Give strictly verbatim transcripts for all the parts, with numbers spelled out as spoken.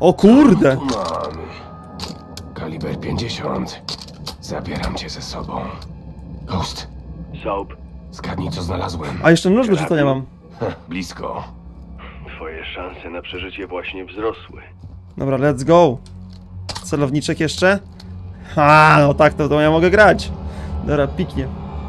O kurde! Tu mamy. Kaliber pięćdziesiąt. Zabieram cię ze sobą. Ghost, Soap, zgadnij co znalazłem. A jeszcze nóż do rzucenia mam. Heh, blisko. twoje szanse na przeżycie właśnie wzrosły. Dobra, let's go. Celowniczek jeszcze? Ha, no tak, to, to ja mogę grać. Dobra, piknie.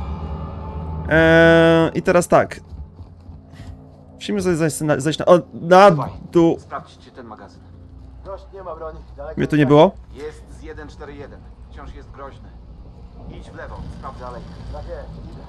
Eee, I teraz tak. Musimy sobie zejść na, zejść na, o, na dół. Sprawdźcie ten magazyn. Gość nie ma broni. Daleko Mnie tu nie było? Jest z jeden cztery jeden. Wciąż jest groźny. Idź w lewo, sprawdź dalej. Tak jest, idę.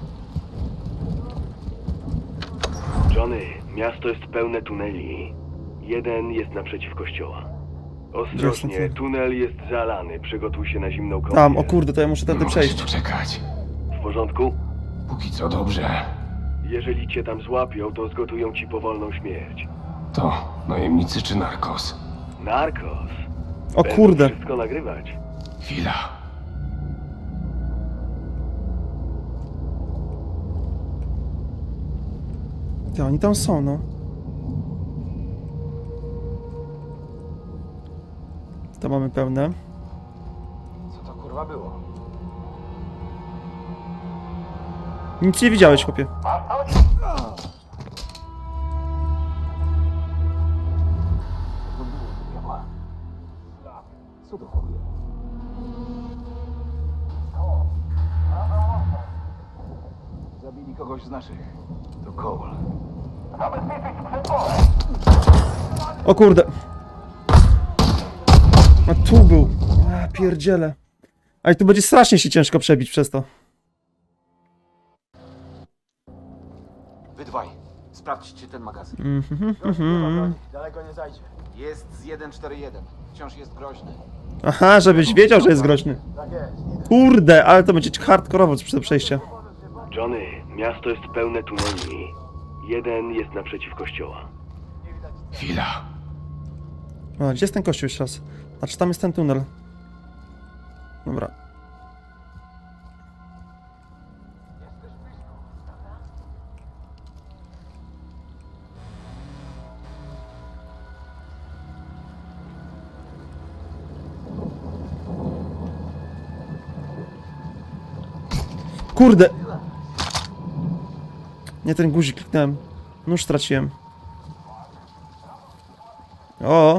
Johnny, miasto jest pełne tuneli. Jeden jest naprzeciw kościoła. Ostrożnie, tunel jest zalany. Przygotuj się na zimną kąpiel. Tam, o kurde, to ja muszę Nie tędy mogę się przejść. doczekać. W porządku? Póki co dobrze. Jeżeli cię tam złapią, to zgotują ci powolną śmierć. To najemnicy czy narkos? Narkos. O Będą kurde. wszystko nagrywać. Chwila. Ty, oni tam są, no. To mamy pełne. Co to kurwa było? Nic nie widziałeś, chłopie. Co to chuj? Zabili kogoś z naszych. To Cole. O kurde. A tu był. A pierdziele. A i tu będzie strasznie się ciężko przebić przez to. Wy dwaj, sprawdźcie ten magazyn. Mhm, Gość nie ma mhm. broni. Daleko nie zajdzie. Jest z jeden cztery jeden. Wciąż jest groźny. Aha, żebyś wiedział, że jest groźny. Tak jest, idę. Kurde, ale to będzie hardkorowo przy przejście. Johnny, miasto jest pełne tuneli. Jeden jest naprzeciw kościoła. Chwila. O, gdzie jest ten kościół jeszcze raz? Znaczy tam jest ten tunel. Dobra. Kurde! Nie ten guzik kliknąłem. Nóż straciłem. O!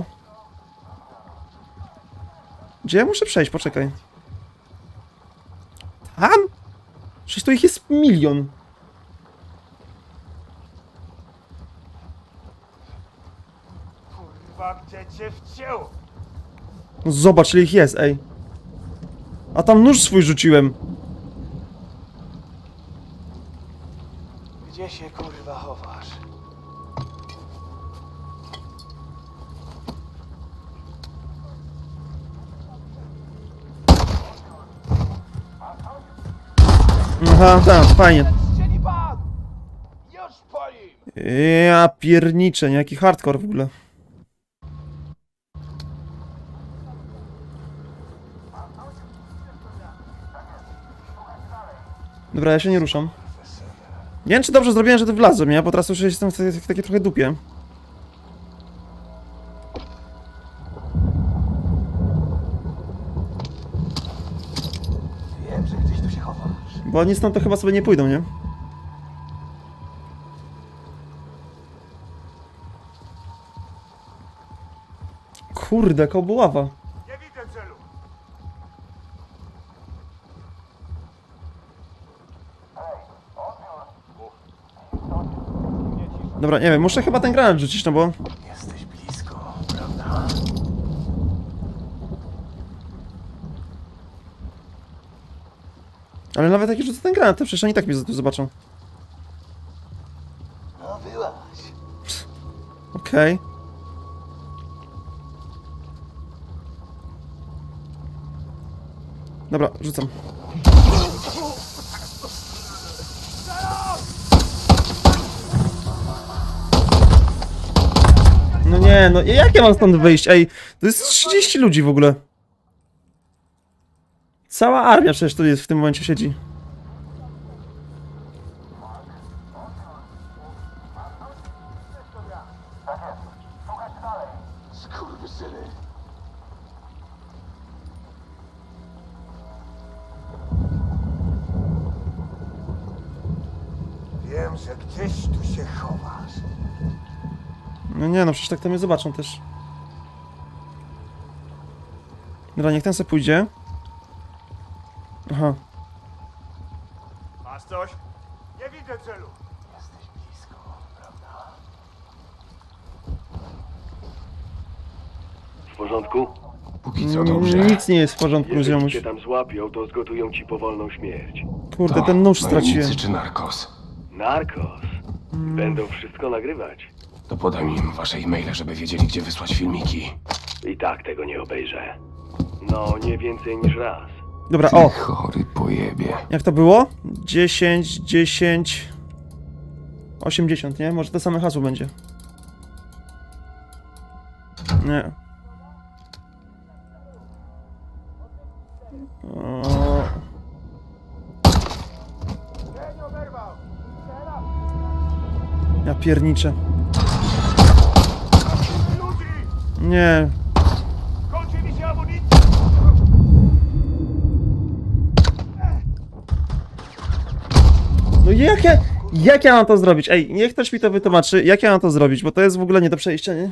Gdzie ja muszę przejść? Poczekaj. Tam? Przecież tu ich jest milion. Kurwa, gdzie cię wcięło? No zobacz, ile ich jest, ej. A tam nóż swój rzuciłem. Gdzie się kurwa chowasz? Aha, tam, fajnie. Strzeli pan! Już po nim! Ja pierniczę, nie? Jaki hardcore w ogóle. Dobra, ja się nie ruszam. Nie wiem, czy dobrze zrobiłem, że to wlazłem, nie? Bo teraz już jestem w takiej, takiej trochę dupie. Wiem, że gdzieś tu się chowasz. Bo oni stąd to chyba sobie nie pójdą, nie? Kurde, kobuława. Nie widzę celu. Dobra, nie wiem, muszę chyba ten granat rzucić, no bo... Jesteś blisko, prawda? Ale nawet jak rzucę ten granat, to przecież oni tak mnie tu zobaczą. No byłaś. Okej. Dobra, rzucam. No nie, no jak ja mam stąd wyjść? Ej, to jest trzydzieści ludzi w ogóle. Cała armia przecież tu jest w tym momencie siedzi. Skurwysyny. Wiem, że gdzieś tu się chowasz. No nie no, przecież tak to mnie zobaczą też. Dobra, niech ten se pójdzie. Aha. Masz coś? Nie widzę celu. Jesteś blisko, prawda? W porządku? Póki co dobrze. Nic nie jest w porządku, Jeżeli ziomuś. cię tam złapią, to zgotują ci powolną śmierć. Kurde, To ten nóż straciłem. najemnicy czy narkos? Narkos. Będą wszystko nagrywać. To podam im wasze e-maile, żeby wiedzieli, gdzie wysłać filmiki. I tak tego nie obejrzę. No, nie więcej niż raz. Dobra, Ty o! chory pojebie. Jak to było? dziesięć, dziesięć... osiemdziesiąt, nie? Może to same hasło będzie. Nie. O... Ja pierniczę. Nie. Kończy mi się amunicja! No jak ja, jak ja mam to zrobić? Ej, niech ktoś mi to wytłumaczy, jak ja mam to zrobić, bo to jest w ogóle nie do przejścia, nie?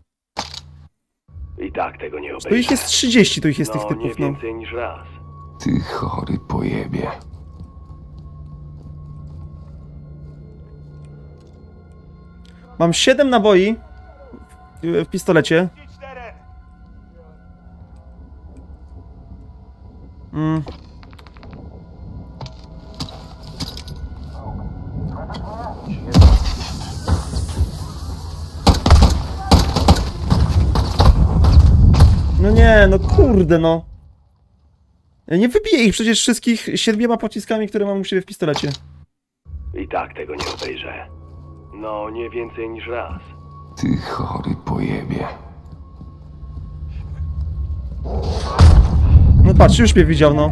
I tak tego nie obejrzę. Tu ich jest trzydzieści, tu ich jest no, tych nie typów, no. więcej niż raz. Ty chory pojebie. Mam siedem naboi w, w pistolecie. Idź teren! Mm. No nie, no kurde, no. Ja nie wybiję ich przecież wszystkich siedmioma pociskami, które mam u siebie w pistolecie. I tak tego nie obejrzę. No, nie więcej niż raz. Ty chory pojebie. No patrz, już mnie widział, no.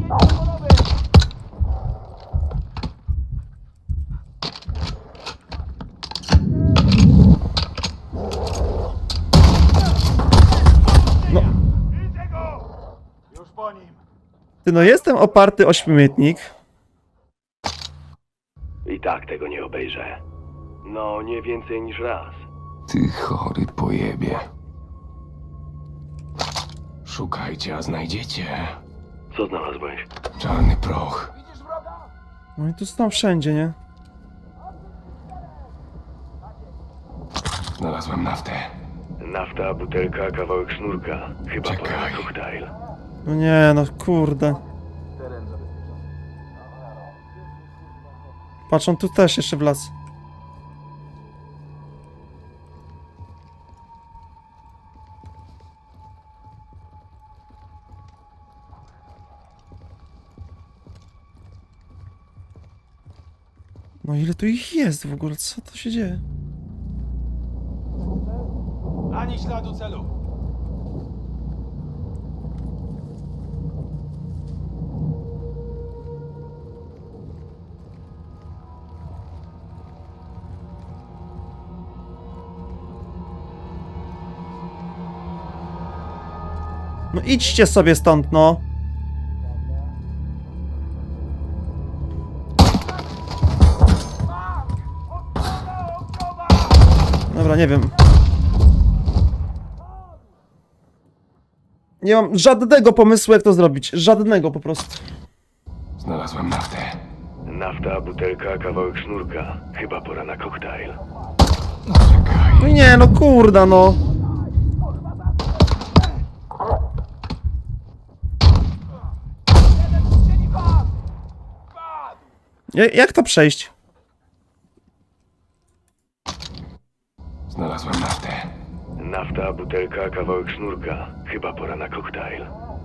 No, Widzę go! Już po nim. ty no jestem oparty ośmiomietnik. I tak tego nie obejrzę. No, nie więcej niż raz. Ty chory pojebie. Szukajcie, a znajdziecie. Co znalazłeś? Czarny proch. Widzisz wroga? No i tu są wszędzie, nie? Znalazłem naftę. Nafta, butelka, kawałek sznurka. Chyba pora Czekaj. na koktajl. No nie, no kurde. Teren zabezpieczony. Patrz, on tu też jeszcze wlazł. No ile tu ich jest w ogóle? Co to się dzieje? Ani śladu celu. No idźcie sobie stąd, no. Dobra, nie wiem. Nie mam żadnego pomysłu, jak to zrobić. Żadnego po prostu. Znalazłem naftę. Nafta, butelka, kawałek sznurka. Chyba pora na koktajl. Czekaj. No nie, no kurda, no. Ja- Jak to przejść? Znalazłem naftę. Nafta, butelka, kawałek sznurka. Chyba pora na koktajl.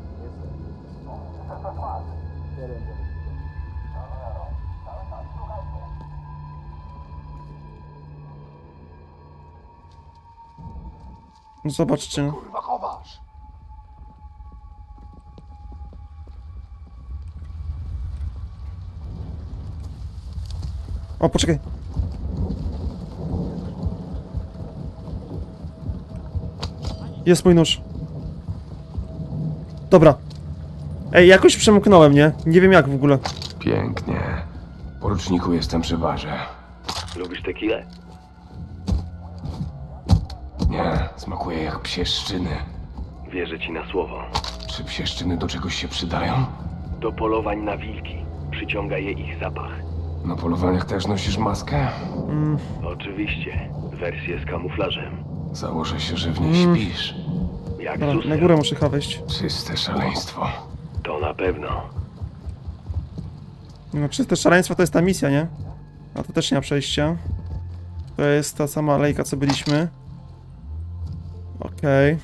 No zobaczcie. no. Kurwa chowasz! O, poczekaj. Jest mój nóż. Dobra. Ej, jakoś przemknąłem, nie? Nie wiem jak w ogóle. Pięknie. Poruczniku, jestem przy barze. Lubisz tequilę? Nie, smakuje jak psieszczyny. Wierzę ci na słowo. Czy psieszczyny do czegoś się przydają? Do polowań na wilki. Przyciąga je ich zapach. Na polowaniach też nosisz maskę? Oczywiście. Wersję z kamuflażem. Założę się, że w niej śpisz. Jak Dobra, Zusa. na górę muszę chyba wejść. Czyste szaleństwo. To na pewno. No, czyste szaleństwo to jest ta misja, nie? A to też nie ma przejścia. To jest ta sama alejka, co byliśmy. Okej.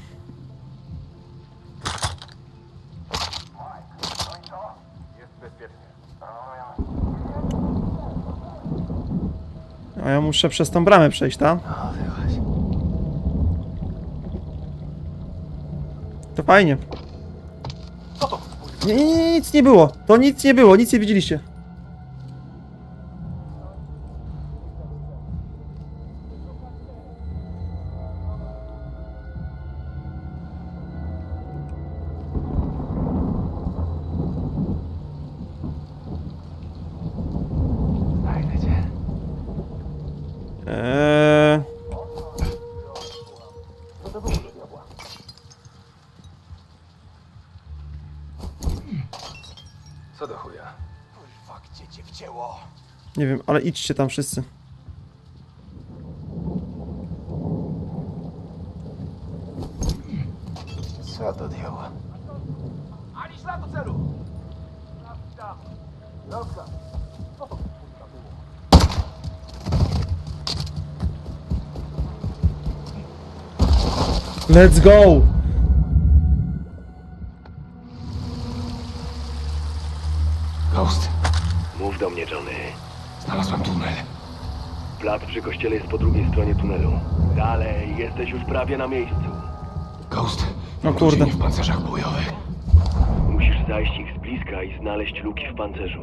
A ja muszę przez tą bramę przejść, tak? To fajnie. Nie, nie, nie, nic nie było. To nic nie było, nic nie widzieliście. Eee... Co do chuja? Kurwa, gdzie cię wcięło? Nie wiem, ale idźcie tam wszyscy. Co do diabła? Ani śladu celu! Lotka. Let's go! Ghost, Mów do mnie, Johnny. znalazłem tunel. Plac przy kościele jest po drugiej stronie tunelu. Dalej, jesteś już prawie na miejscu. Ghost, O ludzie kurde. nie w pancerzach bojowych. Musisz zajść ich z bliska i znaleźć luki w pancerzu.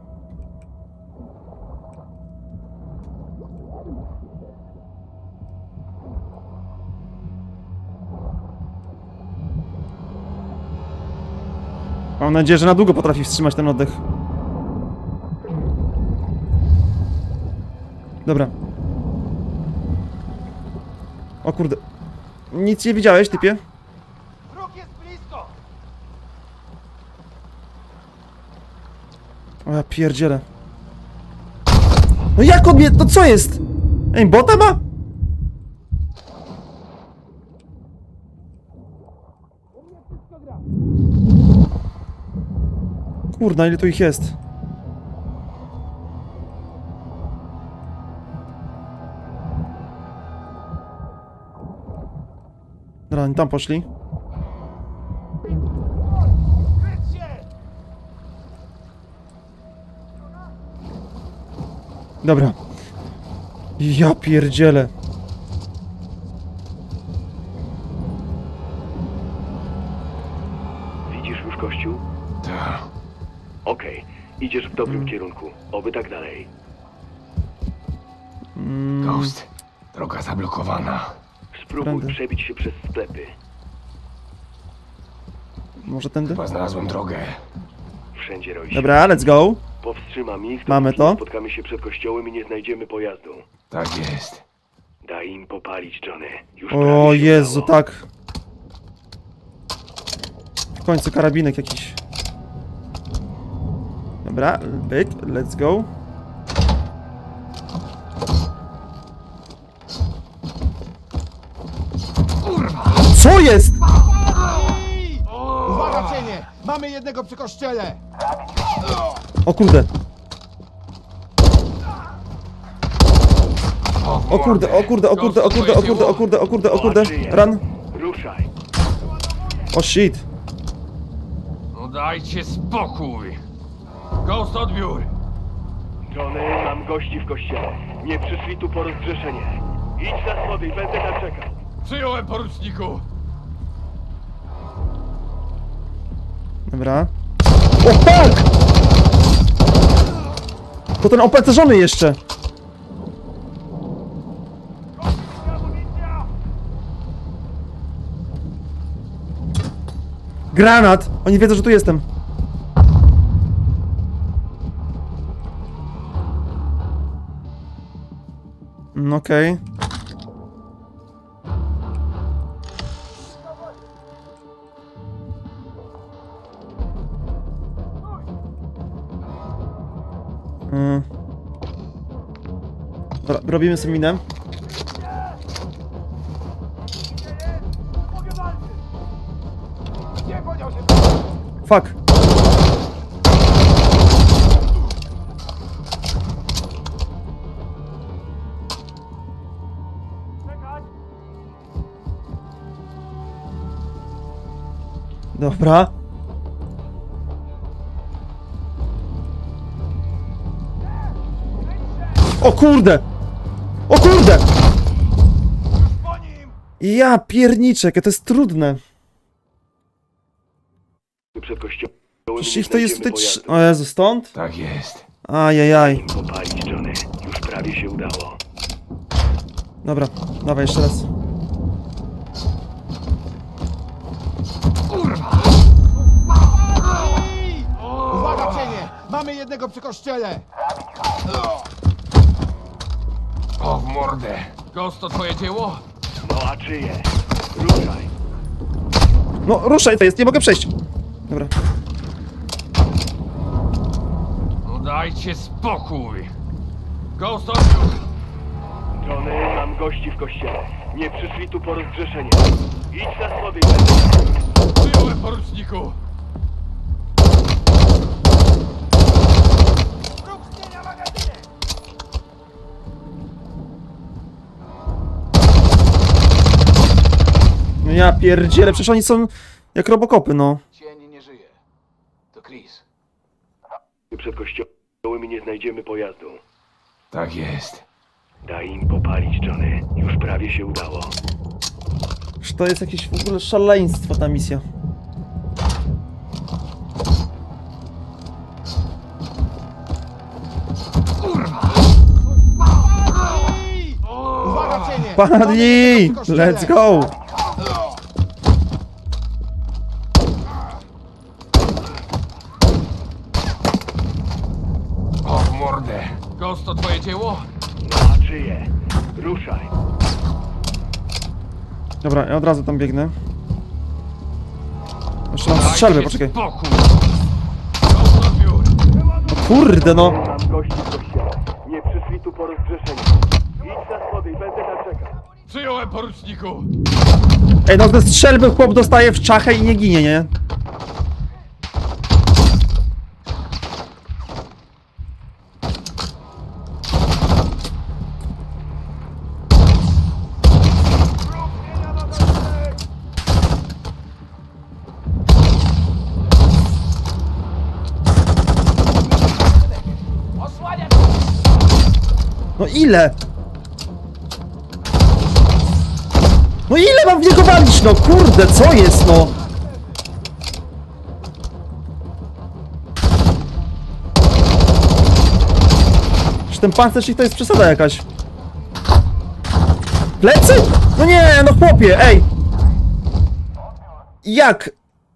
Mam nadzieję, że na długo potrafi wstrzymać ten oddech. Dobra. O kurde. Nic nie widziałeś, typie? Wróg jest blisko! O ja pierdzielę. No jak on mnie... No co jest? Ej, bota ma? Kurna, ile tu ich jest? Dobra, oni tam poszli. Kryć się! Dobra. Ja pierdzielę. Widzisz już kościół? Tak. Okej, idziesz w dobrym kierunku. Oby tak dalej. Ghost, droga zablokowana. Spróbuj Prędy. przebić się przez sklepy. Może tędy? Chyba znalazłem drogę. Wszędzie roi się. Dobra, let's go. Powstrzymam ich, Mamy dopóki to. nie spotkamy się przed kościołem i nie znajdziemy pojazdu. Tak jest. Daj im popalić, Johnny. Już O prawie się Jezu, udało. tak. W końcu karabinek jakiś. Dobra, byk, let's go. Co jest? Uwaga, cienie! Mamy jednego przy kościele! O kurde. O kurde, o kurde, o kurde, o kurde, o kurde, o kurde, o kurde, o kurde. Run. Ruszaj. O shit. No dajcie spokój! Ghost, odbiór! Johnny, mam gości w kościele. Nie przyszli tu po rozgrzeszenie. Idź na schody i będę tam czekał. Przyjąłem, poruczniku! Dobra. O fuck! To ten opancerzony jeszcze. Granat! Oni wiedzą, że tu jestem. Mm, Okej. Okay. Mm. Dobra, robimy sobie minę. Fuck. Dobra. O kurde! O kurde! Ja pierniczę, jakie to jest trudne. Przed kościołem. Przecież ich to jest tutaj trz... O Jezu, stąd? Tak jest. Ajajaj. Popalić, Johnny. Już prawie się udało. Dobra, dawaj jeszcze raz. Uwaga, cienie! Mamy jednego przy kościele! O, w mordę. Ghost, to twoje dzieło? No a czyje? Ruszaj. No, ruszaj, to jest, nie mogę przejść. Dobra. No dajcie spokój. Ghost, odbiór. Johnny, mam gości w kościele. Nie przyszli tu po rozgrzeszenie. Idź na schody. Przyjąłem, poruczniku. No ja pierdzielę, przecież oni są jak robokopy, no. Cień nie żyje. To Chris. Przed kościołem i nie znajdziemy pojazdu. Tak jest. Daj im popalić, Johnny. Już prawie się udało. Że to jest jakieś w ogóle szaleństwo ta misja. Uwaga, cienie! Padli! Let's go! O, w mordę. Ghost, to twoje dzieło? No a czyje? Ruszaj. Dobra, ja od razu tam biegnę. Jeszcze mam Dajcie strzelbę, poczekaj. spokój. Ghost, odbiór. Kurde no! Mam gości w kościele. Nie przyszli tu po rozgrzeszenie. Idź na schody i będę tam czekał. Przyjąłem, poruczniku. Ej, no ze strzelby chłop dostaje w czachę i nie ginie, nie? No ile? No ile mam w niego walić, no kurde, co jest, no? Czy ten pancerz to jest przesada jakaś? Plecy? No nie, no chłopie, ej! Jak?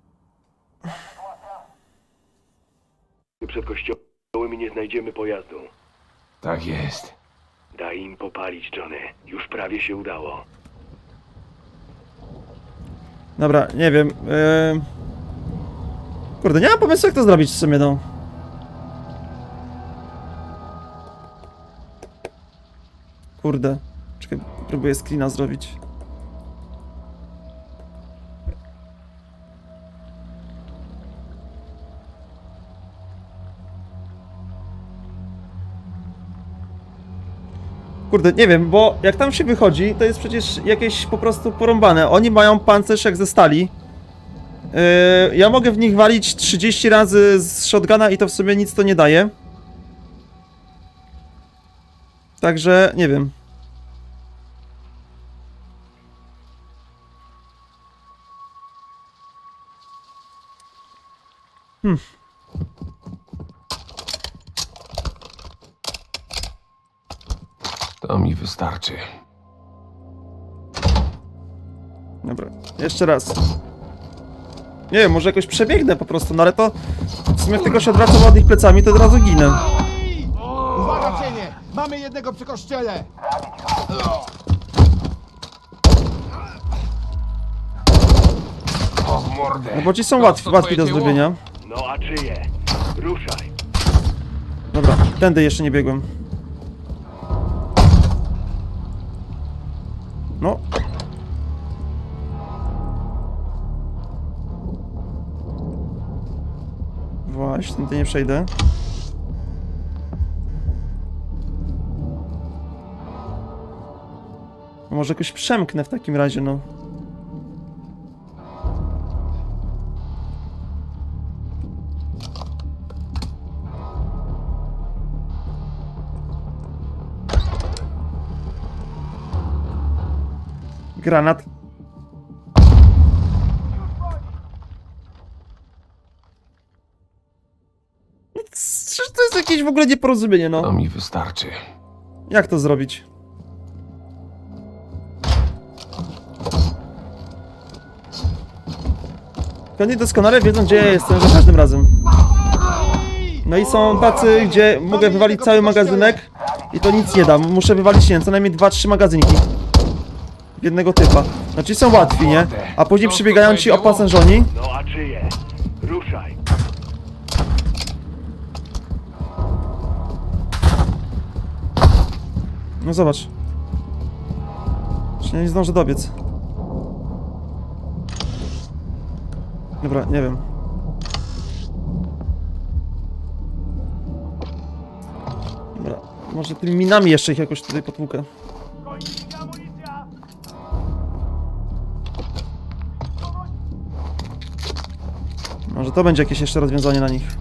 Przed kościołem i nie znajdziemy pojazdu. Tak jest. Daj im popalić, Johnny. Już prawie się udało. Dobra, nie wiem. Yy... Kurde, nie mam pomysłu, jak to zrobić w sumie, no. Kurde. Czekaj, próbuję screena zrobić. Kurde, nie wiem, bo jak tam się wychodzi, to jest przecież jakieś po prostu porąbane. Oni mają pancerz jak ze stali. Yy, ja mogę w nich walić trzydzieści razy z shotguna i to w sumie nic to nie daje. Także, nie wiem. Hmm. To mi wystarczy. Dobra, jeszcze raz. Nie wiem, może jakoś przebiegnę po prostu, no ale to... W sumie jak tylko się odwracam od nich plecami, to od razu ginę. Uwaga, cienie! Mamy jednego przy kościele! O, w mordę. No bo ci są Ghost, łatwi, to łatwi do twoje dzieło? zrobienia. No a czyje? Ruszaj. Dobra, tędy jeszcze nie biegłem. No. Właśnie, tędy nie przejdę. Może jakoś przemknę w takim razie, no. Granat. Przecież to jest jakieś w ogóle nieporozumienie, no. To mi wystarczy. Jak to zrobić? Oni doskonale wiedzą, gdzie ja jestem za każdym razem. No i są tacy, gdzie mogę wywalić cały magazynek i to nic nie da. Muszę wywalić, nie wiem, co najmniej dwa trzy magazynki. Jednego typa. Znaczy są łatwi, nie? A później przybiegają ci opancerzoni. No a czyje? Ruszaj. No zobacz. Czy nie zdążę dobiec. Dobra, nie wiem. Dobra, może tymi minami jeszcze ich jakoś tutaj potłukę. Może to będzie jakieś jeszcze rozwiązanie na nich.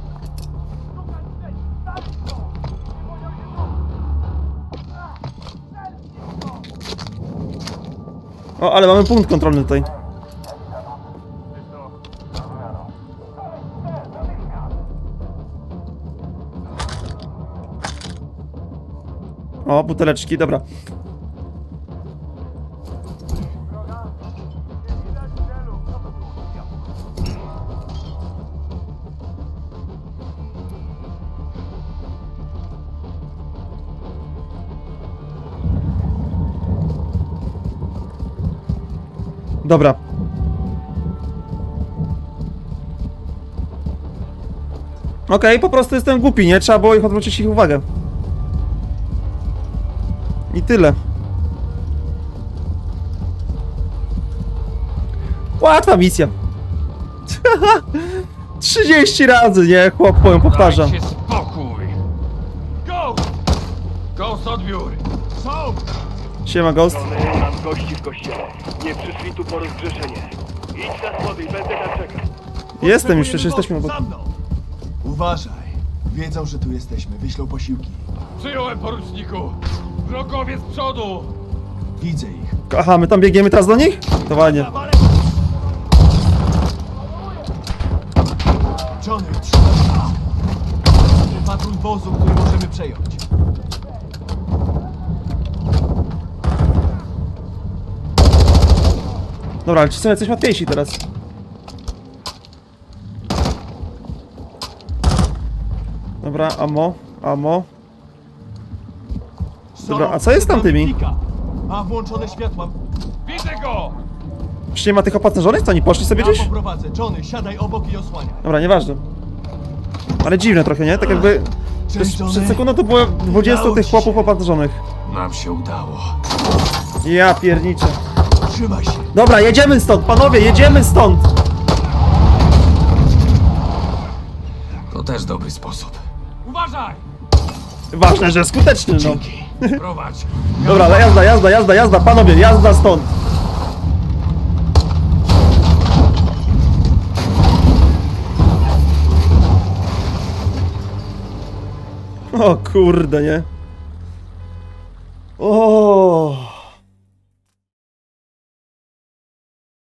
O, ale mamy punkt kontrolny tutaj. O, buteleczki, dobra. Dobra. Okej, okay, po prostu jestem głupi, nie? Trzeba było ich odwrócić ich uwagę. I tyle. Łatwa misja. trzydzieści razy, nie? Chłop powiem, powtarza. Dajcie spokój. Ghost! Ghost, odbiór. Są! Siema, Ghost. Johnny, mam gości w kościele. Nie przyszli tu po rozgrzeszenie. Idź na schody i będę tam czekał. Jestem już, przecież jesteśmy obok. Za mną! Uważaj. Wiedzą, że tu jesteśmy. Wyślą posiłki. Przyjąłem, poruczniku. Wrogowie z przodu. Widzę ich. Aha, my tam biegniemy teraz do nich? To ładnie. Johnny, trzymaj się. Patrol wozu, który możemy przejąć. Dobra, ale ci są jacyś łatwiejsi teraz. Dobra, ammo, ammo. Dobra, a co jest tam tymi? Ma włączone światła. Widzę go! Czy nie ma tych opancerzonych? Co, oni poszli sobie Ja gdzieś? poprowadzę. Johnny, siadaj obok i osłaniaj. Dobra, nieważne. Ale dziwne trochę, nie? Tak jakby... Przez, Cześć, Johnny. przed sekundą to było dwudziestu Udało tych ci chłopów się. opancerzonych. Nam się udało. Ja pierniczę. Trzymaj się. Dobra, jedziemy stąd, panowie, jedziemy stąd! To też dobry sposób. Uważaj! Ważne, że skuteczny, no. Prowadź. Dobra, ale jazda, jazda, jazda, jazda, panowie, jazda stąd! O kurde, nie? O,